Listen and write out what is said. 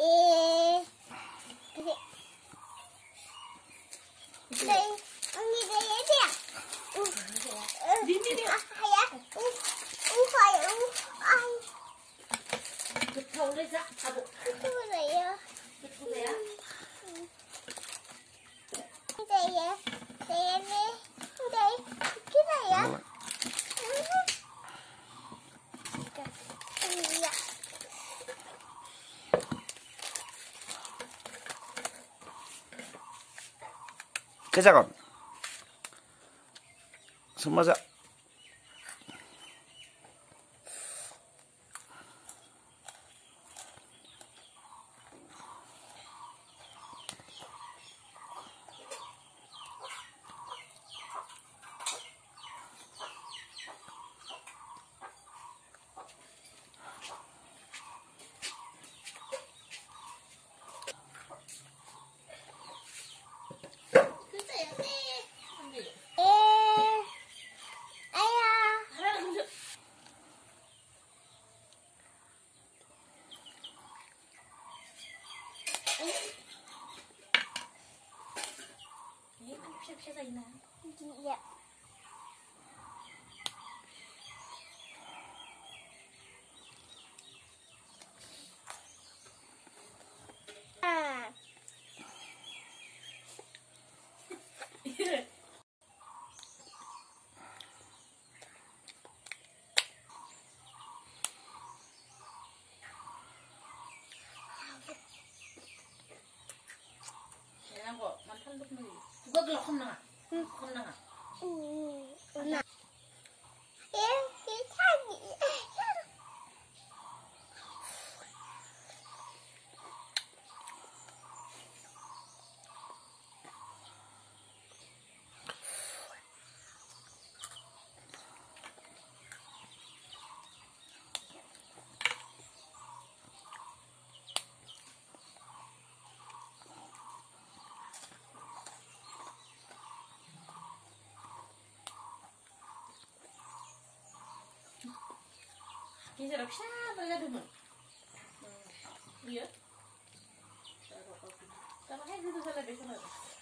đây 언니 내야 니니니 하야 우파요 아이 그거 레자 아고 그거예요 그거야 이제요 네네 네 그거야 Kejakan. Semaja. Dạ. À. 그거 만탄 높는 그거 그거 험나가 험나가 Nè. Em cái sao gì? 이제 럽샤 발라두면 iya. Kalau hai gitu salah besok.